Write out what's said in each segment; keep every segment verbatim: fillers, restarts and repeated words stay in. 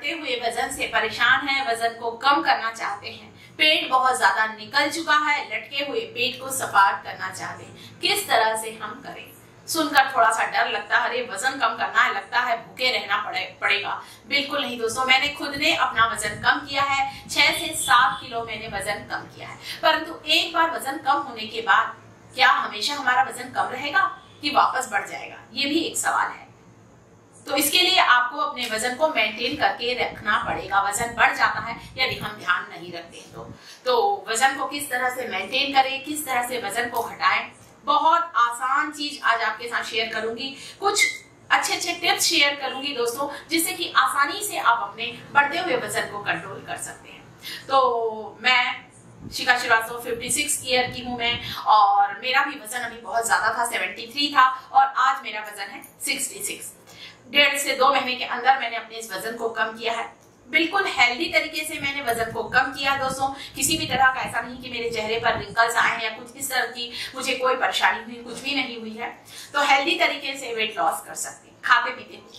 बढ़ते हुए वजन से परेशान हैं, वजन को कम करना चाहते हैं, पेट बहुत ज्यादा निकल चुका है, लटके हुए पेट को सपाट करना चाहते हैं, किस तरह से हम करें? सुनकर थोड़ा सा डर लगता है, अरे वजन कम करना है, लगता है भूखे रहना पड़े पड़ेगा। बिल्कुल नहीं दोस्तों, मैंने खुद ने अपना वजन कम किया है, छह से सात किलो मैंने वजन कम किया है। परंतु एक बार वजन कम होने के बाद क्या हमेशा हमारा वजन कम रहेगा कि वापस बढ़ जाएगा? ये भी एक सवाल है। तो इसके लिए आपको अपने वजन को मेंटेन करके रखना पड़ेगा। वजन बढ़ जाता है यदि हम ध्यान नहीं रखते हैं तो तो वजन को किस तरह से मेंटेन करें, किस तरह से वजन को घटाएं, बहुत आसान चीज आज आपके साथ शेयर करूंगी। कुछ अच्छे अच्छे टिप्स शेयर करूंगी दोस्तों, जिससे कि आसानी से आप अपने बढ़ते हुए वजन को कंट्रोल कर सकते हैं। तो मैं शिखा श्रीवास्तव छप्पन ईयर की हूँ मैं, और मेरा भी वजन अभी बहुत ज्यादा था, तिहत्तर था, और आज मेरा वजन है छियासठ। डेढ़ से दो महीने के अंदर मैंने अपने इस वजन को कम किया है। बिल्कुल हेल्दी तरीके से मैंने वजन को कम किया दोस्तों। किसी भी तरह का ऐसा नहीं कि मेरे चेहरे पर रिंकल्स आए हैं या कुछ इस तरह की मुझे कोई परेशानी हुई, कुछ भी नहीं हुई है। तो हेल्दी तरीके से वेट लॉस कर सकते हैं खाते पीते हुए।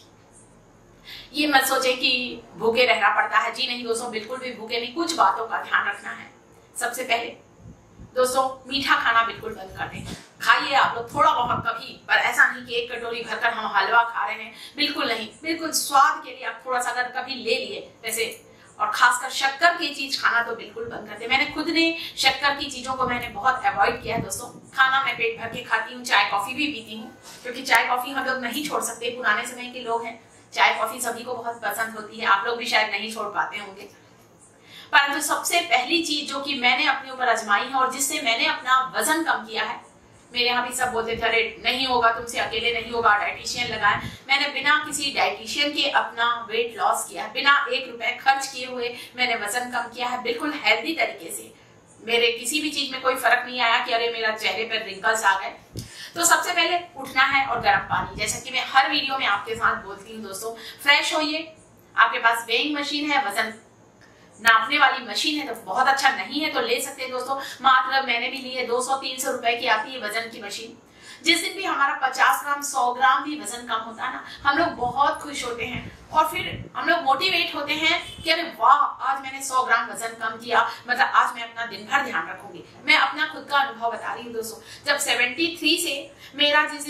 ये मत सोचे कि भूखे रहना पड़ता है, जी नहीं दोस्तों, बिल्कुल भी भूखे नहीं। कुछ बातों का ध्यान रखना है। सबसे पहले दोस्तों, मीठा खाना बिल्कुल बंद कर दें। खाइए आप लोग थोड़ा बहुत कभी, पर ऐसा नहीं कि एक कटोरी भरकर हम हलवा खा रहे हैं, बिल्कुल नहीं। बिल्कुल स्वाद के लिए आप थोड़ा सा अगर कभी ले लिए वैसे, और खासकर शक्कर की चीज खाना तो बिल्कुल बंद कर दें। मैंने खुद ने शक्कर की चीजों को मैंने बहुत अवॉइड किया है दोस्तों। खाना मैं पेट भर के खाती हूँ, चाय कॉफी भी पीती हूँ, क्योंकि चाय कॉफी हम लोग नहीं छोड़ सकते। पुराने समय के लोग हैं, चाय कॉफी सभी को बहुत पसंद होती है, आप लोग भी शायद नहीं छोड़ पाते होंगे। परंतु सबसे पहली चीज जो कि मैंने अपने ऊपर आजमाई है और जिससे मैंने अपना वजन कम किया है, मेरे यहाँ भी सब बोलते थे अरे नहीं होगा, तुमसे अकेले नहीं होगा, डाइटिशियन लगाए। मैंने बिना किसी डाइटिशियन के अपना वेट लॉस किया, बिना एक रुपए खर्च किए हुए मैंने वजन कम किया है, बिल्कुल हेल्दी तरीके से। मेरे किसी भी चीज में कोई फर्क नहीं आया कि अरे मेरा चेहरे पर रिंकल्स आ गए। तो सबसे पहले उठना है और गर्म पानी, जैसा कि मैं हर वीडियो में आपके साथ बोलती हूँ दोस्तों, फ्रेश होइए। आपके पास वेइंग मशीन है, वजन नापने वाली मशीन है तो बहुत अच्छा, नहीं है तो ले सकते हैं दोस्तों। मात्र मैंने भी ली है, दो सौ तीन सौ रुपए की आती है वजन की मशीन। जिस दिन भी हमारा पचास ग्राम सौ ग्राम भी वजन कम होता है ना, हम लोग बहुत खुश होते हैं और फिर हम लोग मोटिवेट होते हैं कि अरे वाह, आज मैंने सौ ग्राम वजन कम किया, मतलब आज मैं अपना दिन भर ध्यान रखूंगी। मैं अपना खुद का अनुभव बता रही हूँ दोस्तों। जब तिहत्तर से मेरा जिस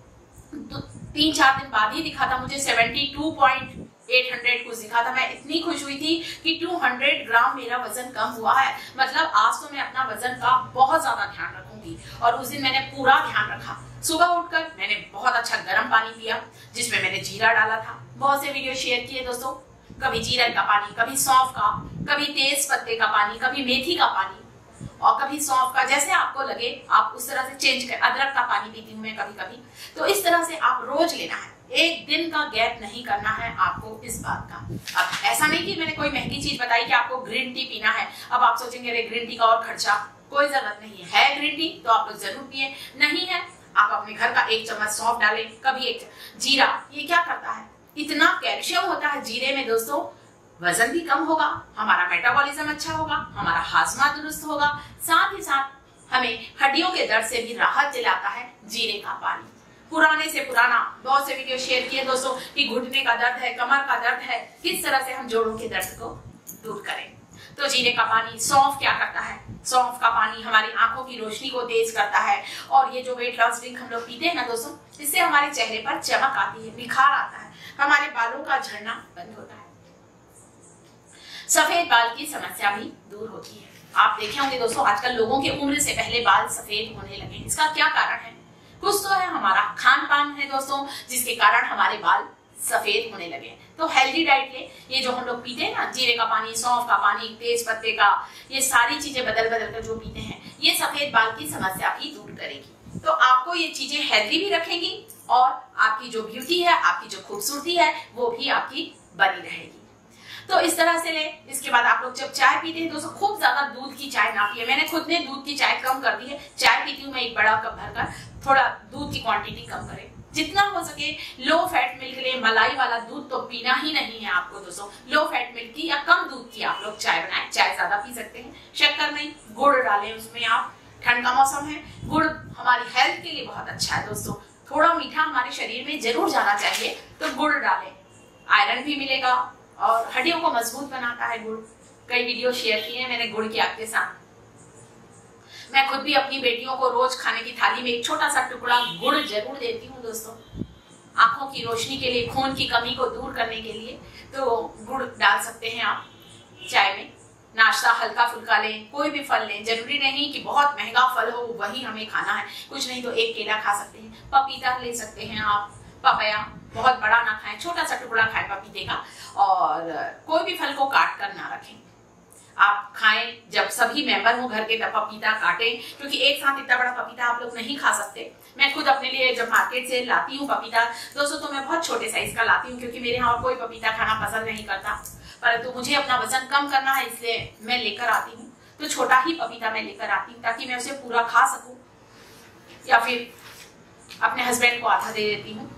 दिन तीन चार दिन बाद ही दिखा था, मुझे बहत्तर पॉइंट आठ सौ कुछ दिखा था, मैं इतनी खुश हुई थी कि दो सौ ग्राम मेरा वजन कम हुआ है। मतलब आज तो मैं अपना वजन का बहुत ज्यादा ध्यान रखूंगी। और उस दिन मैंने पूरा ध्यान रखा। सुबह उठकर मैंने बहुत अच्छा गर्म पानी पिया, जिसमें मैंने जीरा डाला था। बहुत से वीडियो शेयर किए दोस्तों, कभी जीरा का पानी, कभी सौंफ का, कभी तेज पत्ते का पानी, कभी मेथी का पानी और कभी सौंफ का, जैसे आपको लगे आप उस तरह से चेंज कर। अदरक का पानी पीती हूँ मैं कभी कभी। तो इस तरह से आप रोज लेना है, एक दिन का गैप नहीं करना है आपको इस बात का। अब ऐसा नहीं कि मैंने कोई महंगी चीज बताई कि आपको ग्रीन टी पीना है। अब आप सोचेंगे अरे ग्रीन टी का और खर्चा, कोई जरूरत नहीं है। ग्रीन टी तो आप लोग जरूर पिए, नहीं है आप अपने घर का एक चम्मच सौंफ डालें, कभी एक जीरा। ये क्या करता है, इतना कैल्शियम होता है जीरे में दोस्तों, वजन भी कम होगा, हमारा मेटाबॉलिज्म अच्छा होगा, हमारा हाजमा दुरुस्त होगा, साथ ही साथ हमें हड्डियों के दर्द से भी राहत दिलाता है जीरे का पानी। पुराने से पुराना बहुत से वीडियो शेयर किए दोस्तों कि घुटने का दर्द है, कमर का दर्द है, किस तरह से हम जोड़ों के दर्द को दूर करें। तो जीरे का पानी, सौंफ क्या करता है, सौंफ का पानी हमारी आंखों की रोशनी को तेज करता है। और ये जो वेट लॉस ड्रिंक हम लोग पीते हैं ना दोस्तों, इससे हमारे चेहरे पर चमक आती है, निखार आता है, हमारे बालों का झड़ना बंद होता है, सफेद बाल की समस्या भी दूर होती है। आप देखे होंगे दोस्तों, आजकल लोगों के उम्र से पहले बाल सफेद होने लगे। इसका क्या कारण है? कुछ तो है, हमारा खान पान है दोस्तों, जिसके कारण हमारे बाल सफेद होने लगे। तो हेल्दी डाइट ले, ये जो हम लोग पीते हैं ना, जीरे का पानी, सौंफ का पानी, तेज पत्ते का, ये सारी चीजें बदल बदल कर जो पीते हैं, ये सफेद बाल की समस्या भी दूर करेगी। तो आपको ये चीजें हेल्दी भी रखेंगी और आपकी जो ब्यूटी है, आपकी जो खूबसूरती है, वो भी आपकी बनी रहेगी। तो इस तरह से ले। इसके बाद आप लोग जब चाय पीते हैं दोस्तों, खूब ज्यादा दूध की चाय ना पिए। मैंने खुद ने दूध की चाय कम कर दी है। चाय पीती हूँ मैं एक बड़ा कप भरकर, थोड़ा दूध की क्वांटिटी कम करें, जितना हो सके। लो फैट मिल्क ले, मलाई वाला दूध तो पीना ही नहीं है आपको दोस्तों। लो फैट मिल्क की या कम दूध की आप लोग चाय बनाएं, चाय ज्यादा पी सकते हैं। शक्कर नहीं, गुड़ डालें उसमें आप, ठंड का मौसम है, गुड़ हमारी हेल्थ के लिए बहुत अच्छा है दोस्तों। थोड़ा मीठा हमारे शरीर में जरूर जाना चाहिए, तो गुड़ डालें, आयरन भी मिलेगा और हड्डियों को मजबूत बनाता है गुड़। कई वीडियो शेयर किए हैं मैंने गुड़ के आपके साथ। मैं खुद भी अपनी बेटियों को रोज खाने की थाली में एक छोटा सा टुकड़ा गुड़ जरूर देती हूँ दोस्तों, आंखों की रोशनी के लिए, खून की कमी को दूर करने के लिए। तो गुड़ डाल सकते हैं आप चाय में। नाश्ता हल्का फुल्का लें, कोई भी फल लें, जरूरी नहीं कि बहुत महंगा फल हो वही हमें खाना है, कुछ नहीं तो एक केला खा सकते हैं, पपीता ले सकते हैं आप, पपाया, बहुत बड़ा ना खाएं, छोटा सा टुकड़ा खाएं पपीते का, और कोई भी फल को काट कर ना रखें। आप खाएं जब सभी मेंबर हो घर के तब पपीता काटें, क्योंकि एक साथ इतना बड़ा पपीता आप लोग नहीं खा सकते। मैं खुद अपने लिए जब मार्केट से लाती हूँ पपीता दोस्तों, तो मैं बहुत छोटे साइज का लाती हूँ, क्योंकि मेरे यहाँ और कोई पपीता खाना पसंद नहीं करता, परंतु तो मुझे अपना वजन कम करना है, इसलिए मैं लेकर आती हूँ। तो छोटा ही पपीता मैं लेकर आती हूँ ताकि मैं उसे पूरा खा सकूं, या फिर अपने हस्बैंड को आधा दे देती हूँ।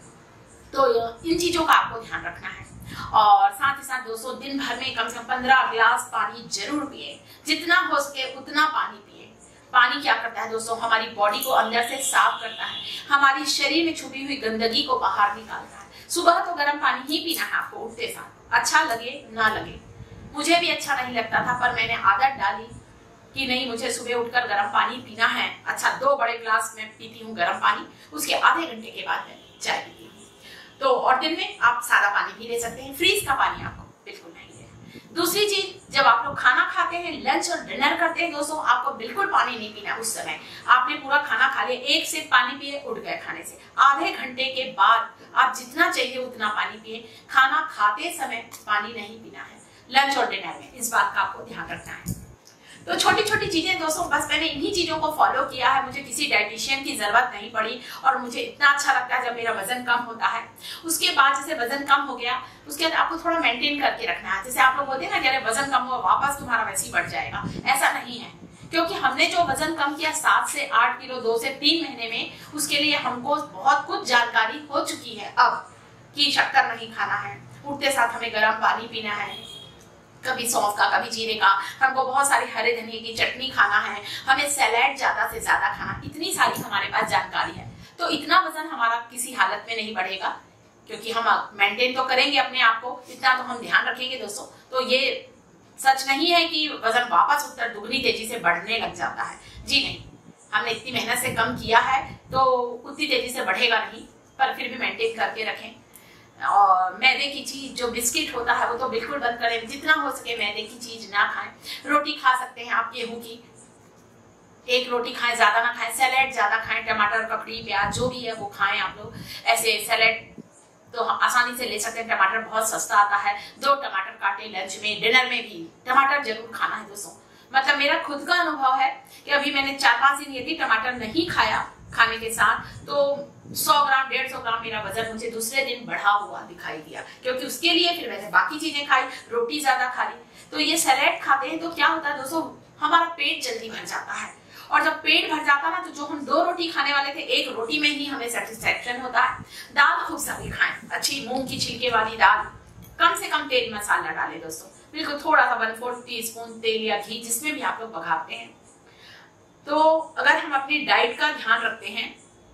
तो इन चीजों का आपको ध्यान रखना है। और साथ ही साथ दोस्तों, दिन भर में कम से कम पंद्रह गिलास पानी जरूर पिए, जितना हो सके उतना पानी पिए। पानी क्या करता है दोस्तों, हमारी बॉडी को अंदर से साफ करता है, हमारी शरीर में छुपी हुई गंदगी को बाहर निकालता है। सुबह तो गर्म पानी ही पीना है आपको उठते साथ, अच्छा लगे ना लगे। मुझे भी अच्छा नहीं लगता था, पर मैंने आदत डाली कि नहीं, मुझे सुबह उठकर गर्म पानी पीना है। अच्छा, दो बड़े ग्लास में पीती हूँ गर्म पानी, उसके आधे घंटे के बाद मैं चाय पीती हूँ। तो और दिन में आप सादा पानी भी ले सकते हैं, फ्रीज का पानी आपको बिल्कुल नहीं है। दूसरी चीज, जब आप लोग खाना खाते हैं, लंच और डिनर करते हैं दोस्तों, आपको बिल्कुल पानी नहीं पीना उस समय। आपने पूरा खाना खा लिया, एक सिप पानी पिए, उठ गए खाने से, आधे घंटे के बाद आप जितना चाहिए उतना पानी पिए। खाना खाते समय पानी नहीं पीना है, लंच और डिनर में, इस बात का आपको ध्यान रखना है। तो छोटी छोटी चीजें दोस्तों, बस मैंने इन्हीं चीजों को फॉलो किया है, मुझे किसी डाइटिशियन की जरूरत नहीं पड़ी, और मुझे इतना अच्छा लगता है जब मेरा वजन कम होता है। उसके बाद जैसे वजन कम हो गया, उसके बाद आपको थोड़ा मेंटेन करके रखना है। जैसे आप लोग बोलते हैं ना कि अरे वजन कम हुआ वापस तुम्हारा वैसे ही बढ़ जाएगा, ऐसा नहीं है। क्योंकि हमने जो वजन कम किया सात से आठ किलो दो से तीन महीने में, उसके लिए हमको बहुत कुछ जानकारी हो चुकी है अब कि शक्कर नहीं खाना है, उठते साथ हमें गर्म पानी पीना है, कभी सौंफ का कभी जीरे का, हमको बहुत सारी हरे धनिए की चटनी खाना है, हमें सैलेड ज्यादा से ज्यादा खाना, इतनी सारी हमारे पास जानकारी है। तो इतना वजन हमारा किसी हालत में नहीं बढ़ेगा, क्योंकि हम मेंटेन तो करेंगे अपने आप को, इतना तो हम ध्यान रखेंगे दोस्तों। तो ये सच नहीं है कि वजन वापस उत्तर दुगनी तेजी से बढ़ने लग जाता है, जी नहीं। हमने इतनी मेहनत से कम किया है तो उतनी तेजी से बढ़ेगा नहीं, पर फिर भी मेंटेन करके रखें। और मैदे की चीज, जो बिस्किट होता है वो तो बिल्कुल बंद करें, जितना हो सके मैदे की चीज ना खाएं। रोटी खा सकते हैं आप गेहूं की, एक रोटी खाएं, ज्यादा ना खाएं। सैलेड ज्यादा खाएं, टमाटर, ककड़ी, प्याज जो भी है वो खाएं आप लोग। ऐसे सैलेड तो हम आसानी से ले सकते हैं, टमाटर बहुत सस्ता आता है, दो टमाटर काटे लंच में, डिनर में भी टमाटर जरूर खाना है दोस्तों। मतलब मेरा खुद का अनुभव है कि अभी मैंने चार पांच दिन यदि टमाटर नहीं खाया खाने के साथ, तो सौ ग्राम डेढ़ सौ ग्राम मेरा वजन मुझे दूसरे दिन बढ़ा हुआ दिखाई दिया, क्योंकि उसके लिए फिर मैंने बाकी चीजें खाई, रोटी ज्यादा खा ली। तो ये सैलेड खाते हैं तो क्या होता है दोस्तों, हमारा पेट जल्दी भर जाता है, और जब पेट भर जाता है ना, तो जो हम दो रोटी खाने वाले थे, एक रोटी में ही हमें सेटिस्फेक्शन होता है। दाल खूब सारी खाएं, अच्छी मूंग की छिलके वाली दाल, कम से कम तेल मसाला डालें दोस्तों, बिल्कुल थोड़ा सा वन फोर्थ टी स्पून तेल या घी, जिसमें भी आप लोग पकाते हैं। तो अगर हम अपनी डाइट का ध्यान रखते हैं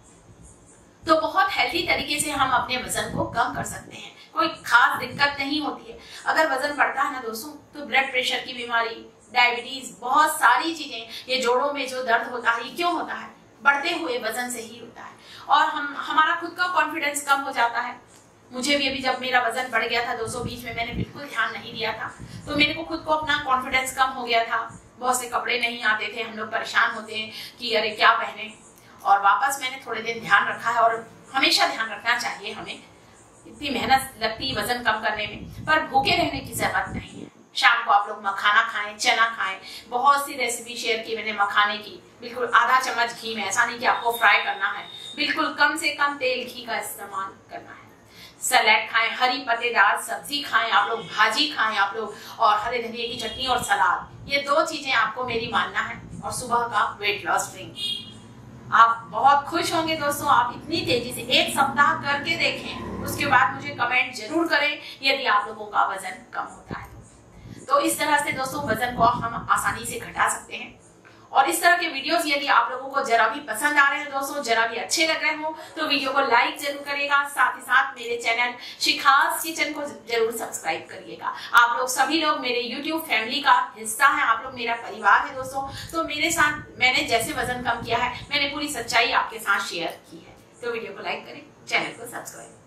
तो बहुत हेल्थी तरीके से हम अपने वजन को कम कर सकते हैं, कोई खास दिक्कत नहीं होती है। अगर वजन बढ़ता है ना दोस्तों, तो ब्लड प्रेशर की बीमारी, डायबिटीज, बहुत सारी चीजें, ये जोड़ों में जो दर्द होता है, ये क्यों होता है, बढ़ते हुए वजन से ही होता है। और हम हमारा खुद का कॉन्फिडेंस कम हो जाता है। मुझे भी अभी जब मेरा वजन बढ़ गया था दोस्तों, बीच में मैंने बिल्कुल ध्यान नहीं दिया था, तो मेरे को खुद को अपना कॉन्फिडेंस कम हो गया था, बहुत से कपड़े नहीं आते थे, हम लोग परेशान होते हैं कि अरे क्या पहने। और वापस मैंने थोड़े दिन ध्यान रखा है, और हमेशा ध्यान रखना चाहिए हमें, इतनी मेहनत लगती है वजन कम करने में, पर भूखे रहने की जरूरत नहीं है। शाम को आप लोग मखाना खाएं, चना खाएं, बहुत सी रेसिपी शेयर की मैंने मखाने की, बिल्कुल आधा चम्मच घी में, ऐसा नहीं कि आपको फ्राई करना है, बिल्कुल कम से कम तेल घी का इस्तेमाल करना है। सलाद खाएं, हरी पत्तेदार सब्जी खाएं आप लोग, भाजी खाएं आप लोग, और हरे धनिए की चटनी और सलाद, ये दो चीजें आपको मेरी मानना है। और सुबह का वेट लॉस ड्रिंक, आप बहुत खुश होंगे दोस्तों। आप इतनी तेजी से एक सप्ताह करके देखें, उसके बाद मुझे कमेंट जरूर करें यदि आप लोगों का वजन कम होता है। तो इस तरह से दोस्तों वजन को हम आसानी से घटा सकते हैं। और इस तरह के वीडियोस यदि आप लोगों को जरा भी पसंद आ रहे हैं दोस्तों, जरा भी अच्छे लग रहे हो, तो वीडियो को लाइक जरूर करिएगा। साथ ही साथ मेरे चैनल शिखास किचन को जरूर सब्सक्राइब करिएगा। आप लोग सभी लोग मेरे यूट्यूब फैमिली का हिस्सा है, आप लोग मेरा परिवार है दोस्तों। तो मेरे साथ मैंने जैसे वजन कम किया है, मैंने पूरी सच्चाई आपके साथ शेयर की है। तो वीडियो को लाइक करें, चैनल को सब्सक्राइब